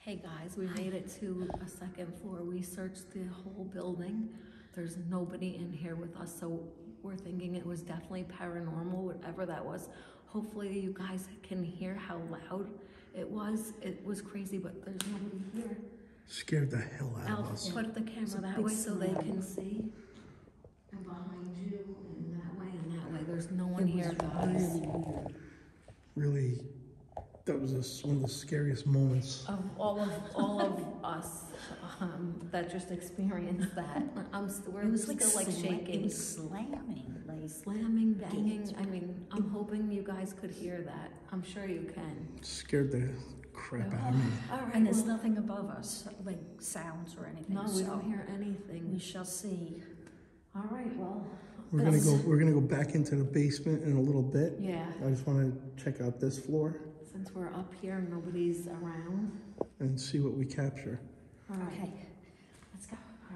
Hey guys, we made it to a second floor. We searched the whole building. There's nobody in here with us, so we're thinking it was definitely paranormal, whatever that was. Hopefully you guys can hear how loud it was. It was crazy, but there's nobody here. Scared the hell out of us. I'll put the camera that way so they can see. And behind you, and that way, and that way. There's no one here, guys. Really, that was one of the scariest moments. Of all of us that just experienced that. We're still like shaking. It was slamming, like Slamming, banging. I mean, I'm hoping you guys could hear that. I'm sure you can. Scared the crap out of me. All right. and there's nothing above us, like sounds or anything. No, we so don't hear anything. we shall see. All right, well. We're gonna go back into the basement in a little bit. Yeah. I just want to check out this floor Since we're up here and nobody's around. and see what we capture. All right. Okay, let's go. All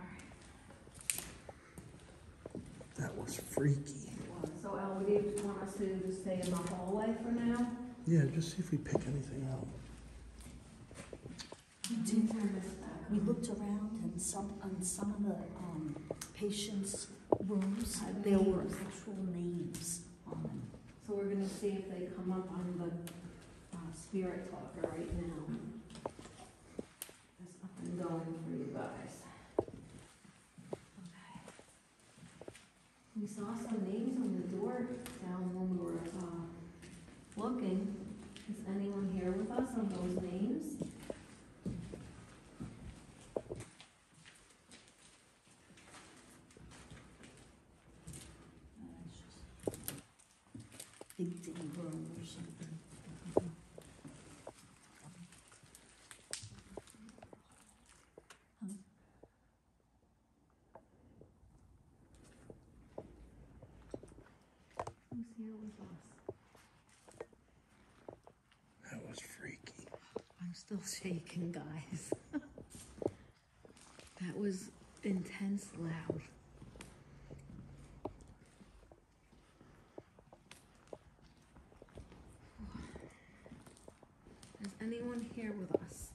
right. That was freaky. So, Al, do you want us to just stay in the hallway for now? Yeah, just see if we pick anything out. We looked around and on some of the patients' rooms, there were actual names on them. So we're gonna see if they come up on the spirit talker right now. It's up and going for you guys. Okay. We saw some names on the door down when we were looking. Is anyone here with us on those names? Big D room or something. Who's here with us? That was freaky. I'm still shaking, guys. That was intense loud. Is anyone here with us?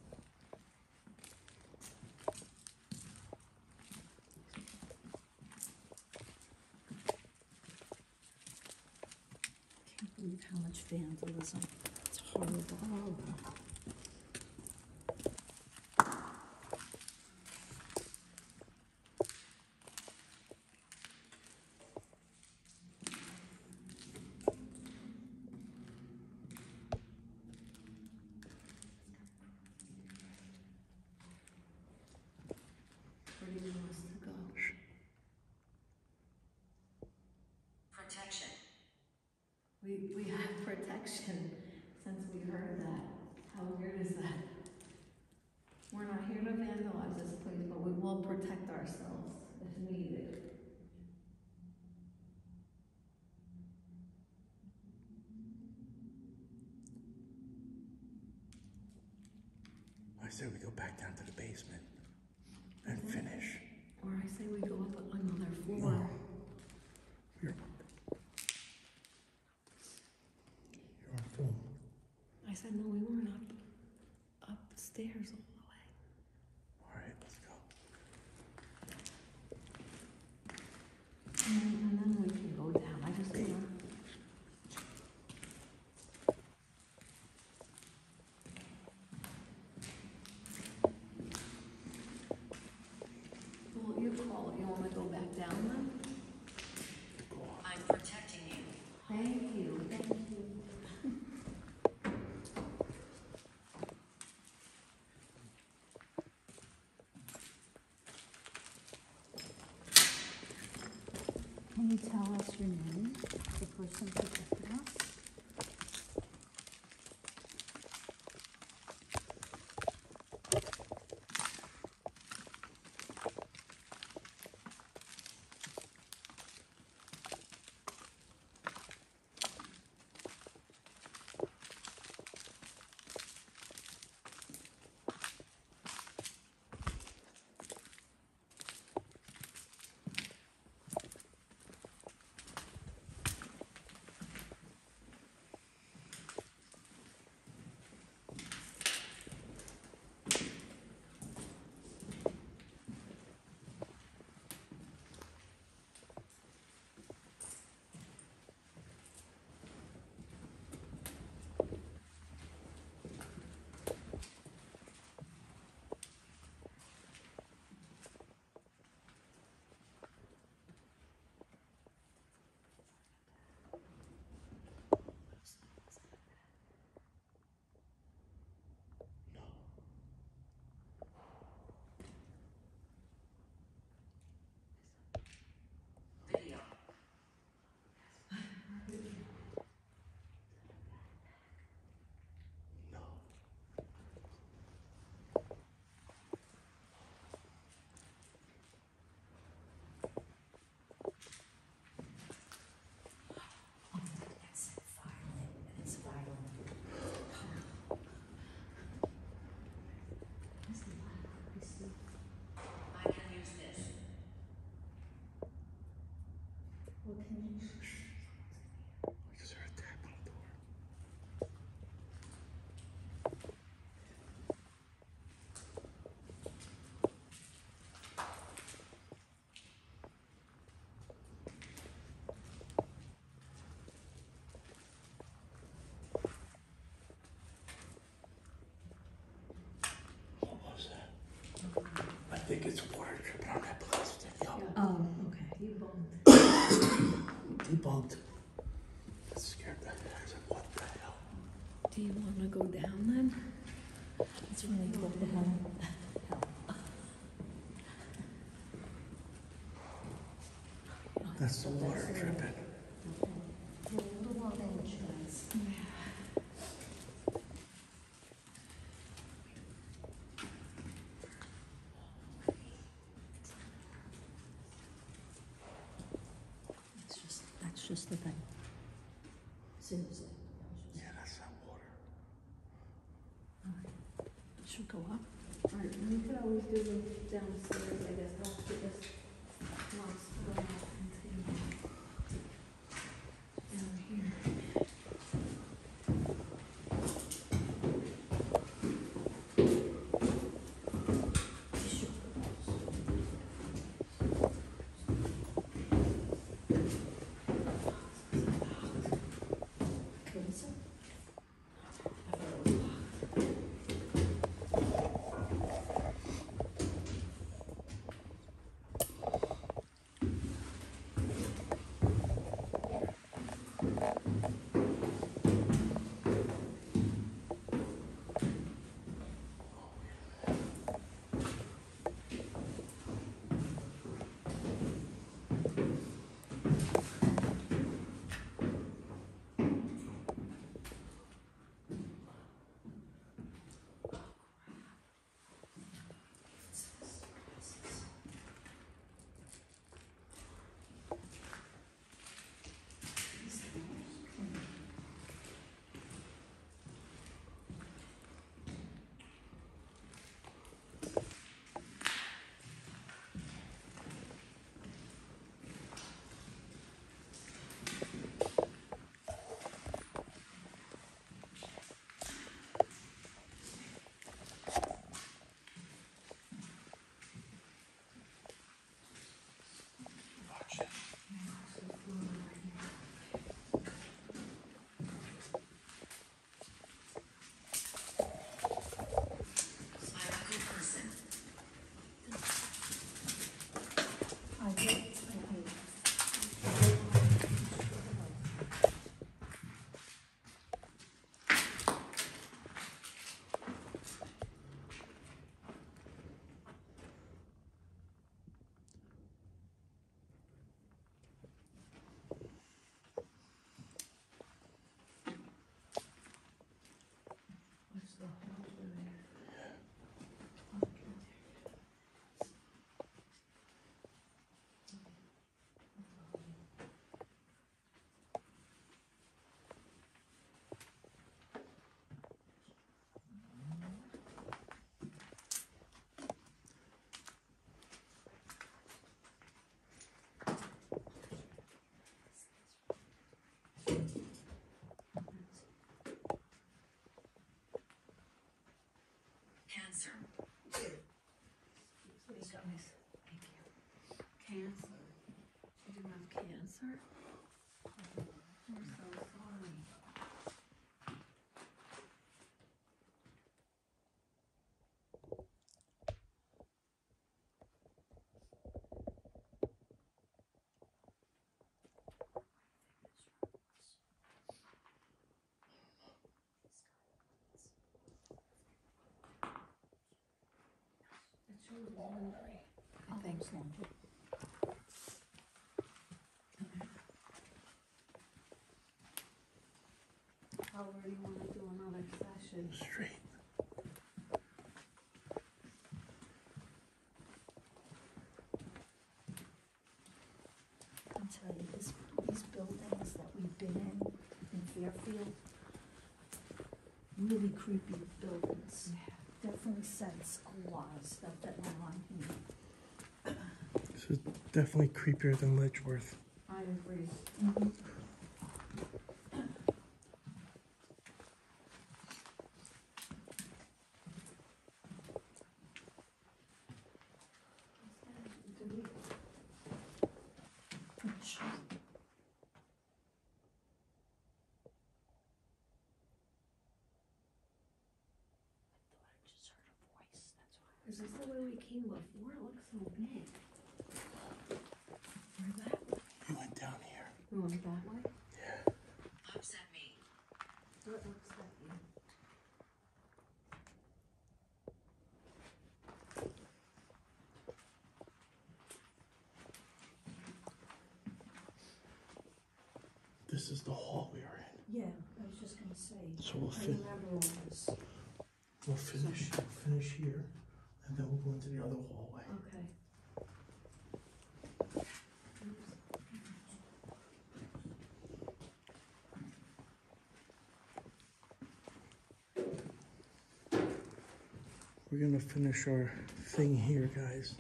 Can't believe how much vandalism. It's horrible. Where do you want us to go? Protection. We have protection since we heard that. How weird is that? We're not here to vandalize this place, but we will protect ourselves if needed. I say we go back down to the basement and finish. Or I say we go up another floor. No. You're on film. I said, no, we weren't upstairs all the way. All right, let's go. And then we can go down. I just want Well, you call it. You want to go back down then? I'm protecting you. Thank you. Thank you. Can you tell us your name, the person protecting us? think it's water dripping on that plastic. Yo, Oh, okay. debunked. That scared the heck. I said, what the hell? Do you want to go down then? It's really what the hell. That's the water dripping. Yeah, little wild insurance. That's just the thing. Seriously. Yeah, that's not water. It should go up. Alright, we could always do the downstairs, I guess, I'll get this once go out and see. Down here. I'm a good person. What's the hole doing? Cancer. Please, guys. Thank you. Cancer. You do have cancer? I'm so sorry. It shows laundry. I think. However you want to do another session. Straight. I'll tell you, these buildings that we've been in Fairfield, really creepy buildings. Definitely sense a lot of stuff that went on here. This is definitely creepier than Ledgeworth. I agree. I just heard a voice, that's why. Is this the way we came before? It looks so big. Where that way? We went down here. We went that way? Yeah. Upset me. What looks like you? This is the hall we are in. Yeah, I was just gonna say, So we'll I fin- remember all this. We'll finish here, and then we'll go into the other hallway. Okay. We're gonna finish our thing here, guys.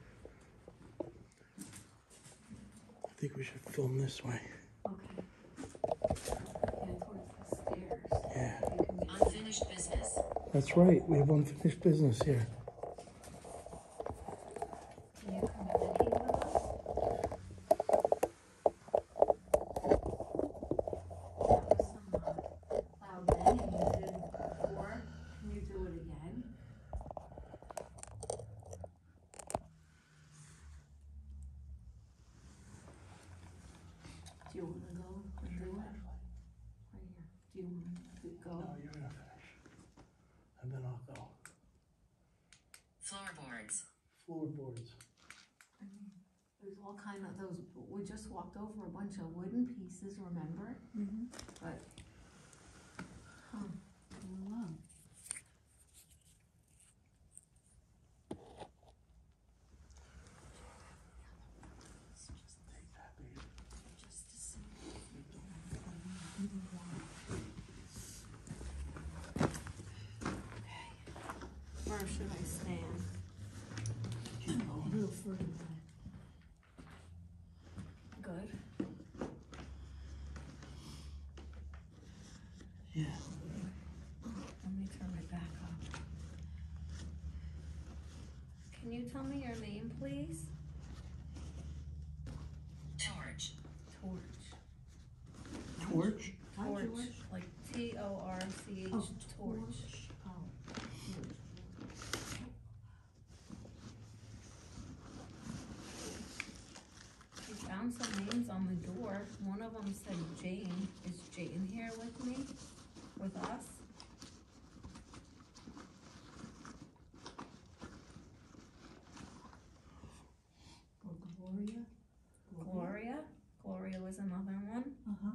I think we should film this way. Okay. Yeah, towards the stairs. Yeah. You can get Unfinished business. That's right, we have unfinished business here. Can you communicate with us? That was some loud banging you did before. Can you do it again? Do you want to go and do it? Right here. Do you want to go? No, you're gonna finish. And then I'll go. Floorboards. Floorboards. There's all kind of those, we just walked over a bunch of wooden pieces, remember? Mm-hmm. But, huh, I don't know. Take that, baby. Just to see. Where should I stand? A little further back. Good. Yeah. Let me turn it back up. Can you tell me your name, please? Torch. Torch. Torch? Hi, Torch, George. like Torch, Oh, torch. Oh. We found some names on the door. One of them said Jane. Is Jane here with me? With us? Or Gloria? Gloria? Gloria was another one. Uh-huh.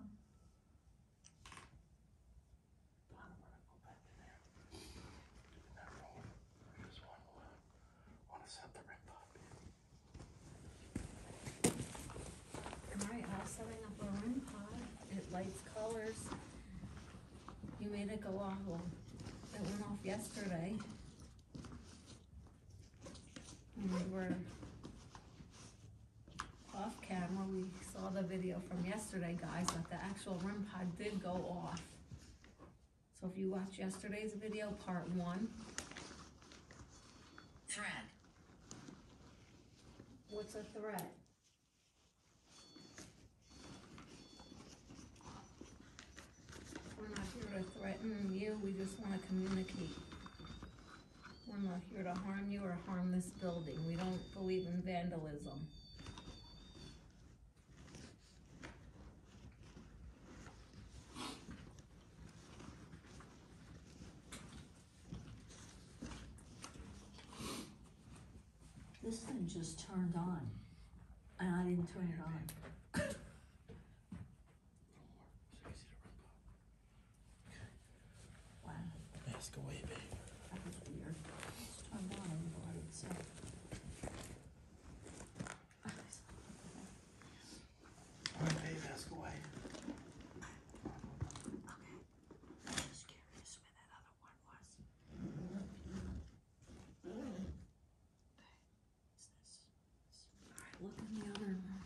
Alright, I was setting up a REM pod. It lights colors. You made it go off. Well, it went off yesterday. When we were off camera, we saw the video from yesterday, guys, that the actual REM pod did go off. So if you watch yesterday's video, part 1, Thread. what's a threat? We're not here to threaten you, we just wanna communicate. We're not here to harm you or harm this building. We don't believe in vandalism. This thing just turned on, and I didn't turn it on. Wow, Mask away, baby. that was weird. It's turned on and by itself. All right, baby, mask away. Okay. I'm just curious where that other one was. What's this? Alright, look in the other room.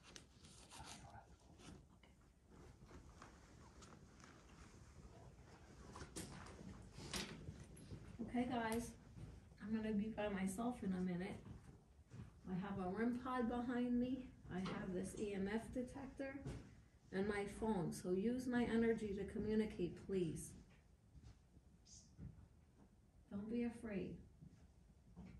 Okay, guys, I'm gonna be by myself in a minute. I have a REM pod behind me. I have this EMF detector and my phone, so use my energy to communicate, please. Don't be afraid.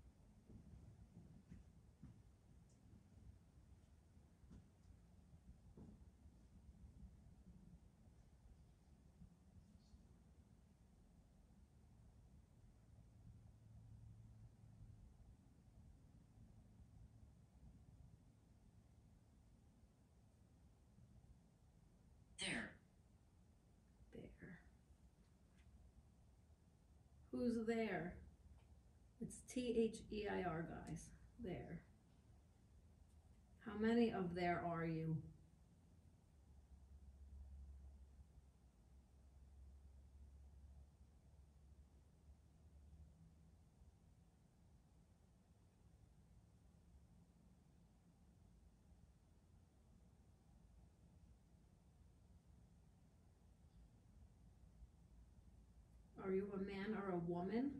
Who's there? It's THEIR, guys. There. How many of there are you? Are you a man or a woman?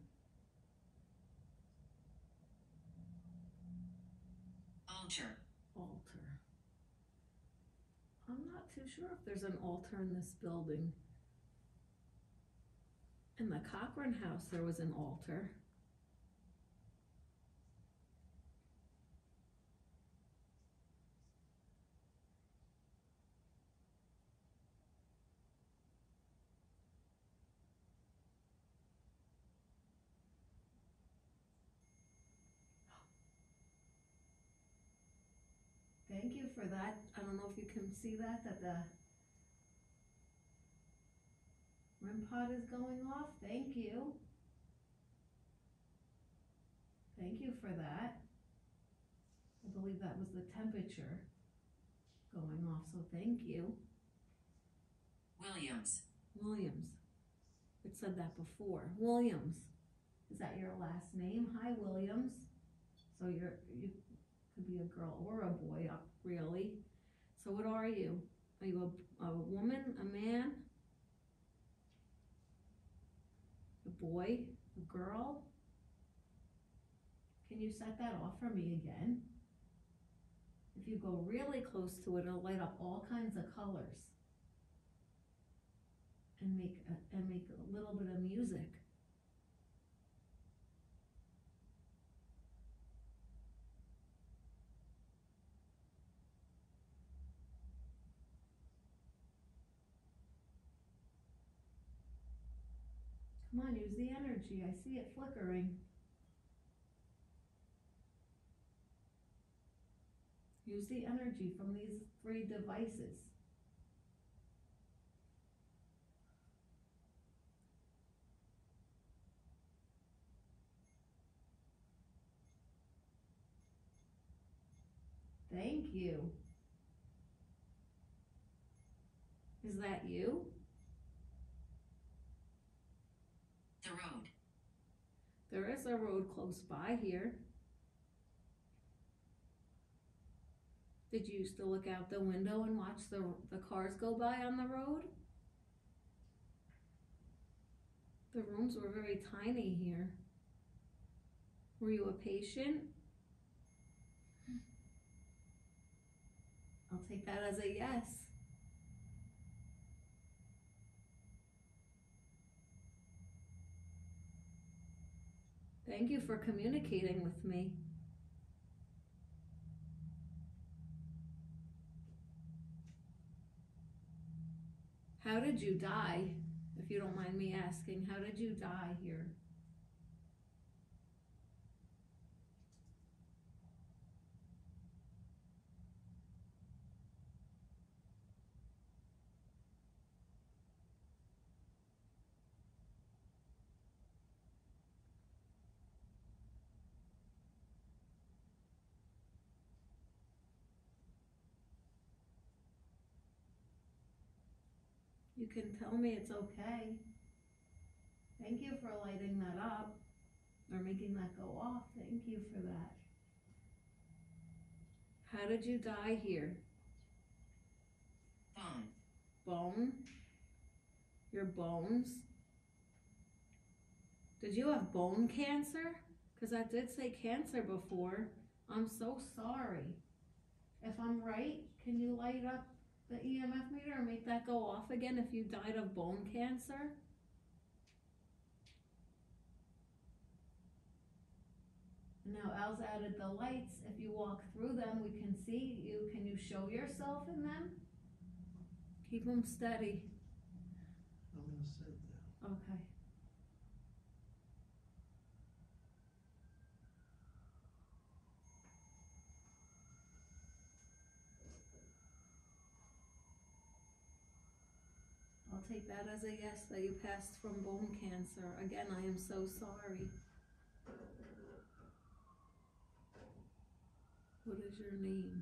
Altar. Altar. I'm not too sure if there's an altar in this building. In the Cochran house, there was an altar. Thank you for that. I don't know if you can see that the REM pod is going off. Thank you. Thank you for that. I believe that was the temperature going off, so thank you. Williams. Williams. It said that before. Williams. Is that your last name? Hi, Williams. So you could be a girl or a boy, really. So what are you? Are you a woman, a man, a boy, a girl? Can you set that off for me again? If you go really close to it, it'll light up all kinds of colors and make a little bit of music. Come on, use the energy. I see it flickering. Use the energy from these 3 devices. Thank you. Is that you? The road. There is a road close by here. Did you used to look out the window and watch the cars go by on the road? The rooms were very tiny here. Were you a patient? I'll take that as a yes. Thank you for communicating with me. How did you die? If you don't mind me asking, how did you die here? You can tell me it's okay. Thank you for lighting that up or making that go off. Thank you for that. How did you die here? Bone. Bone? Your bones? Did you have bone cancer? Because I did say cancer before. I'm so sorry. If I'm right, can you light up the EMF meter and make that go off again if you died of bone cancer? And now Al's added the lights. If you walk through them, we can see you. Can you show yourself in them? Keep them steady. I'm gonna sit there. Okay. I'll take that as a yes, that you passed from bone cancer. Again, I am so sorry. What is your name?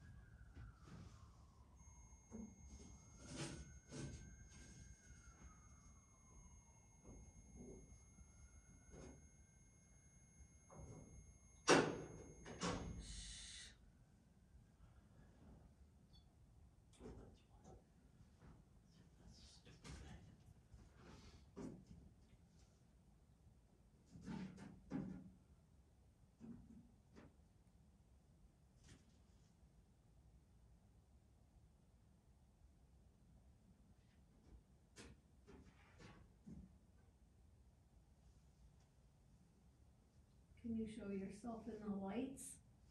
Can you show yourself in the lights?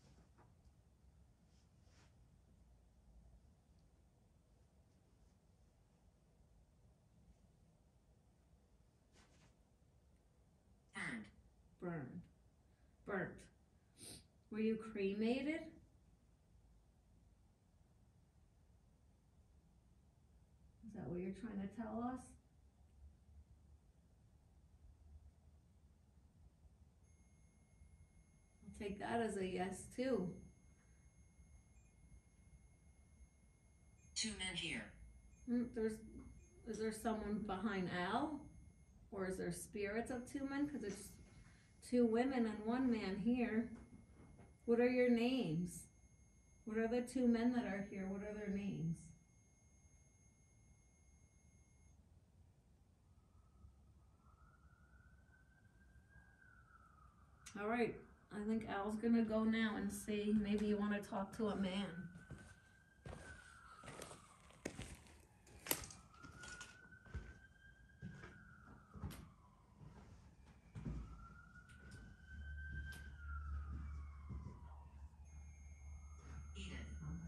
Burned. Burned. Burnt. Were you cremated? Is that what you're trying to tell us? I'll take that as a yes too. 2 men here. Is there someone behind Al? Or is there spirits of 2 men? Because it's 2 women and 1 man here. What are your names? What are the 2 men that are here? What are their names? All right, I think Al's gonna go now and see. Maybe you want to talk to a man. Edith.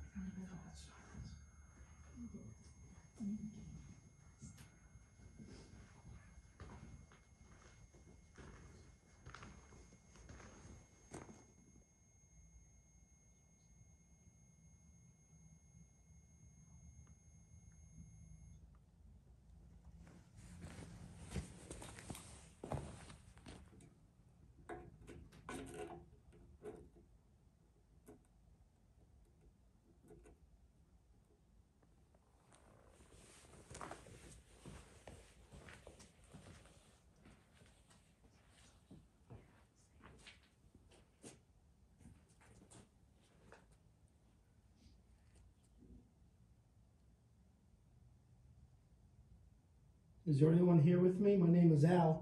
Is there anyone here with me? My name is Al.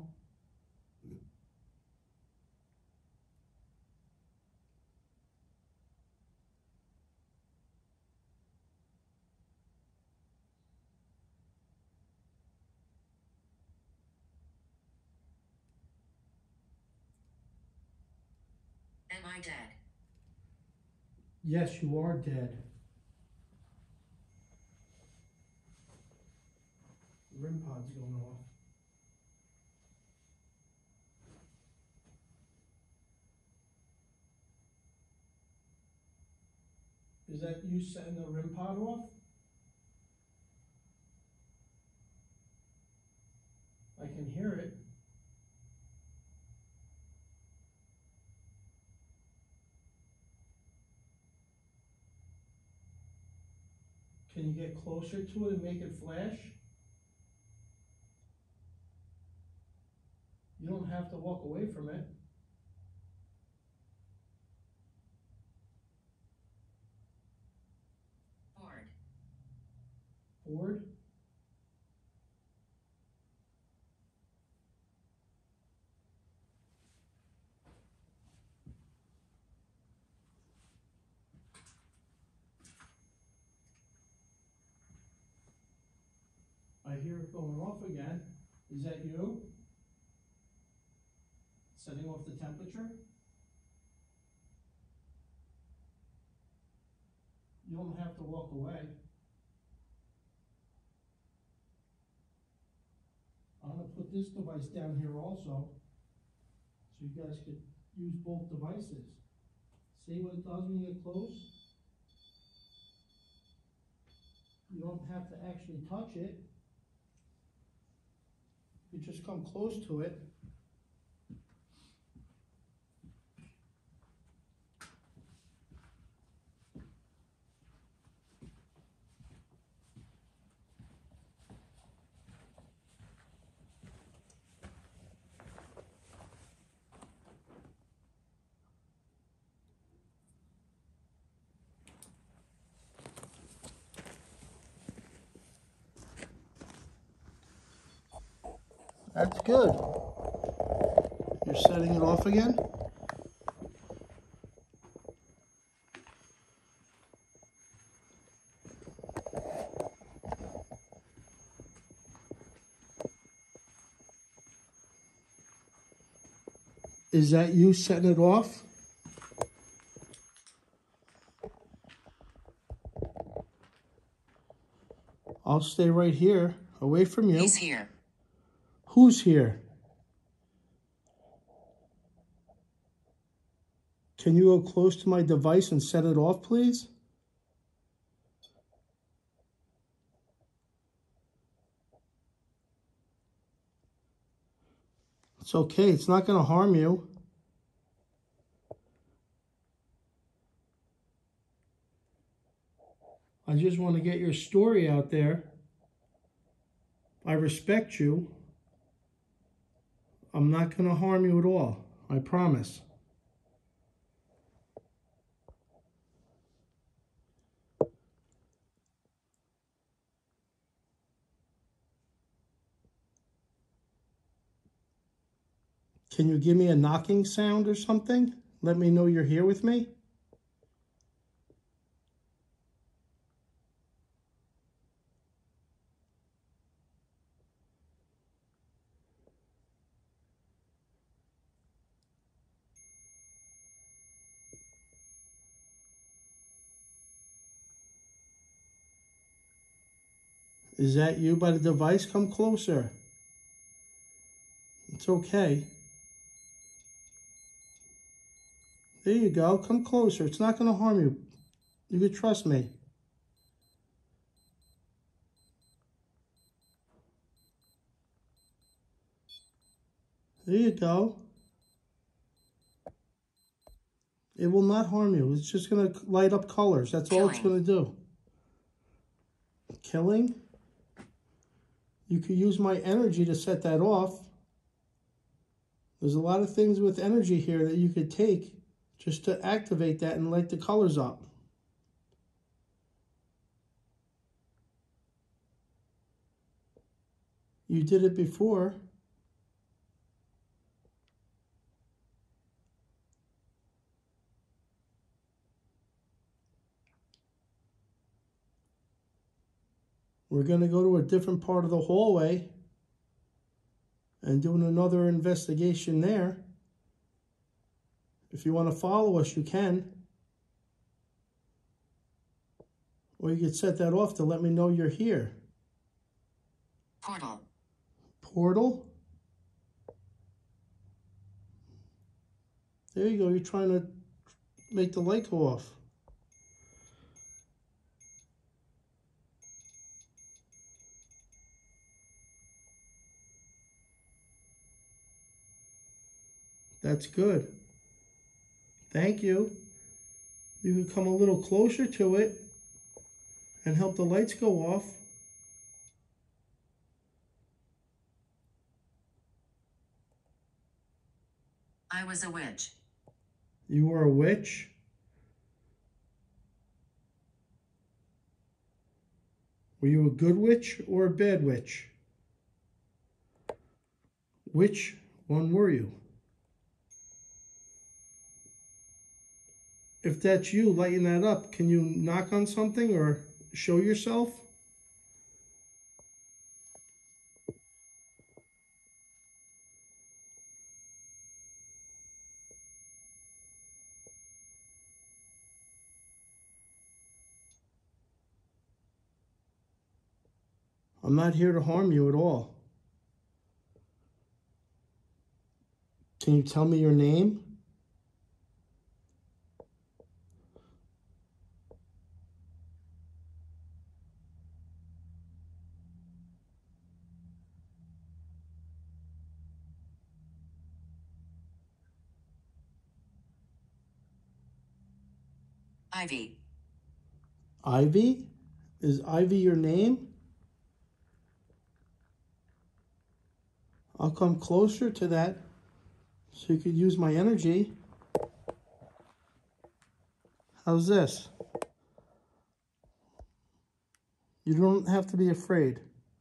Am I dead? Yes, you are dead. REM pod's going off. Is that you setting the REM pod off? I can hear it. Can you get closer to it and make it flash? You don't have to walk away from it. Bored. Bored? I hear it going off again. Is that you? Setting off the temperature? You don't have to walk away. I'm gonna put this device down here also, so you guys could use both devices. See what it does when you get close? You don't have to actually touch it. You just come close to it. That's good. You're setting it off again? Is that you setting it off? I'll stay right here, away from you. He's here. Who's here? Can you go close to my device and set it off, please? It's okay. It's not going to harm you. I just want to get your story out there. I respect you. I'm not going to harm you at all. I promise. Can you give me a knocking sound or something? Let me know you're here with me. Is that you by the device? Come closer. It's okay. There you go. Come closer. It's not going to harm you. You can trust me. There you go. It will not harm you. It's just going to light up colors. That's all it's going to do. Killing? You could use my energy to set that off. There's a lot of things with energy here that you could take just to activate that and light the colors up. You did it before. We're going to go to a different part of the hallway and doing another investigation there. If you want to follow us, you can. Or you could set that off to let me know you're here. Portal. Portal? There you go. You're trying to make the light go off. That's good. Thank you. You can come a little closer to it and help the lights go off. I was a witch. You were a witch? Were you a good witch or a bad witch? Which one were you? If that's you lighting that up, can you knock on something or show yourself? I'm not here to harm you at all. Can you tell me your name? Ivy. Ivy? Is Ivy your name? I'll come closer to that so you could use my energy. How's this? You don't have to be afraid.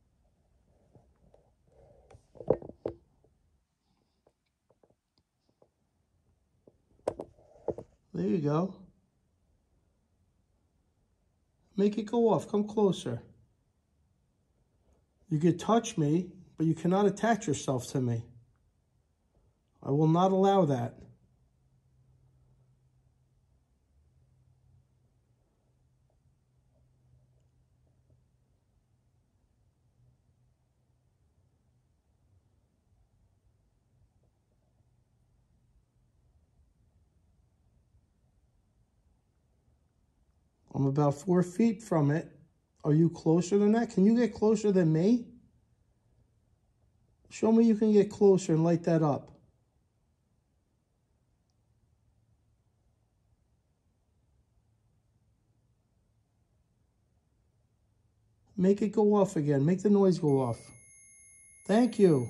There you go. Make it go off. Come closer. You could touch me, but you cannot attach yourself to me. I will not allow that. I'm about 4 feet from it. Are you closer than that? Can you get closer than me? Show me you can get closer and light that up. Make it go off again. Make the noise go off. Thank you.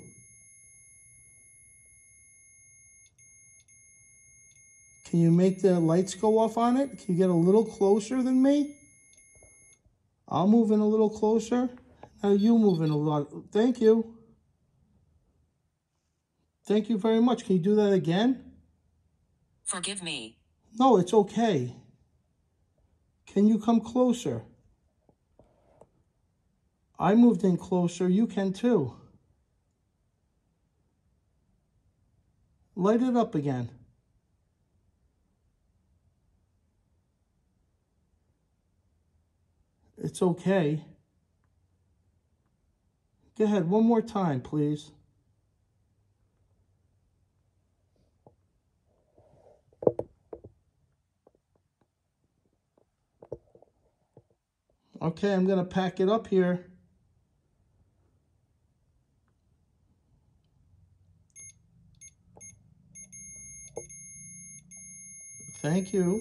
Can you make the lights go off on it? Can you get a little closer than me? I'll move in a little closer. Now you move in a lot. Thank you. Thank you very much. Can you do that again? Forgive me. No, it's okay. Can you come closer? I moved in closer. You can too. Light it up again. It's okay. Go ahead, one more time, please. Okay, I'm going to pack it up here. Thank you.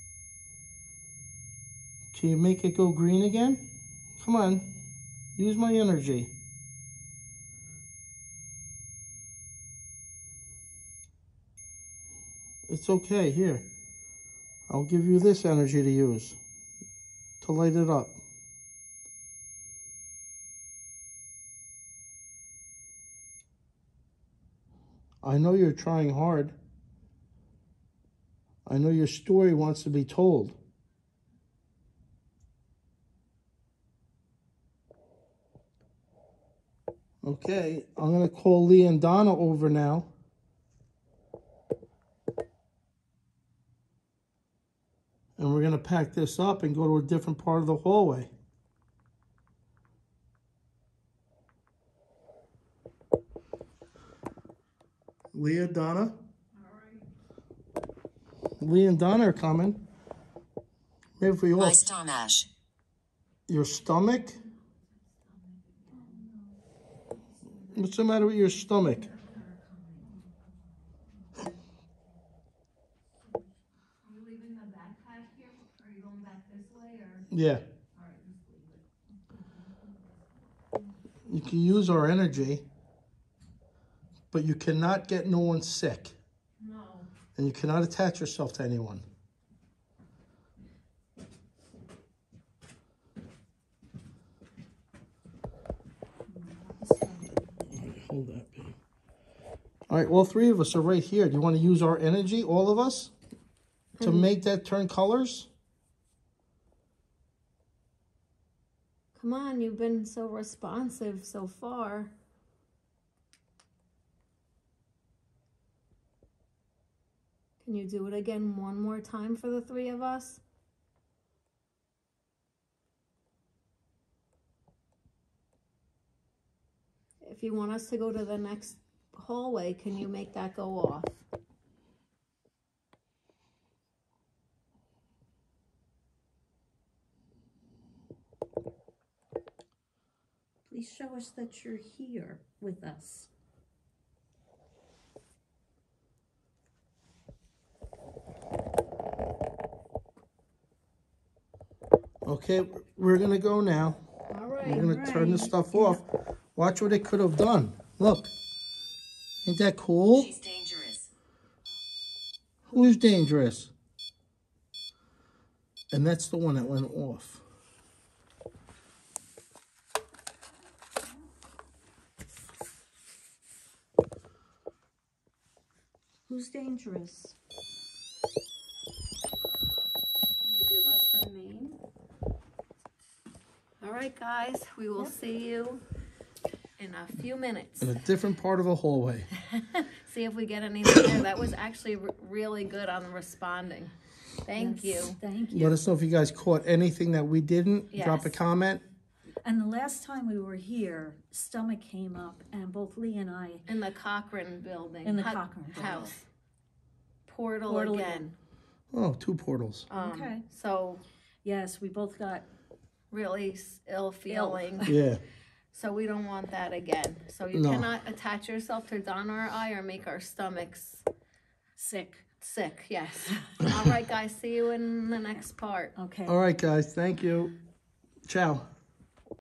Can you make it go green again? Come on, use my energy. It's okay, here. I'll give you this energy to use to light it up. I know you're trying hard. I know your story wants to be told. Okay, I'm going to call Lee and Donna over now. And we're going to pack this up and go to a different part of the hallway. Leah, Donna? All right. Lee and Donna are coming. Maybe for My stomach. your stomach? What's the matter with your stomach? Are you leaving the backpack here? Are you going back this way or? Yeah. All right, just leave it. You can use our energy, but you cannot get no one sick. No. And you cannot attach yourself to anyone. Hold that, babe. All right, all three of us are right here. Do you want to use our energy, all of us, to make that turn colors? Come on, you've been so responsive so far. Can you do it again one more time for the three of us? If you want us to go to the next hallway, can you make that go off? Please show us that you're here with us. Okay, we're gonna go now. All right. We're gonna turn this stuff off. Watch what it could have done. Look. Ain't that cool? She's dangerous. Who's dangerous? And that's the one that went off. Who's dangerous? Can you give us her name? All right, guys, we will see you in a few minutes. In a different part of the hallway. See if we get anything there. That was actually really good on responding. Thank you. Thank you. Let us know if you guys caught anything that we didn't. Drop a Yes. comment. And the last time we were here, stomach came up, and both Lee and I, In the Cochrane building. In the Cochrane building. house. Portal Portal again. Oh, 2 portals. Okay. So yes, we both got really ill feeling. Yeah. So we don't want that again. So you No. cannot attach yourself to Donna or I or make our stomachs sick. sick. Yes. All right, guys. See you in the next part. Okay. All right, guys. Thank you. Ciao.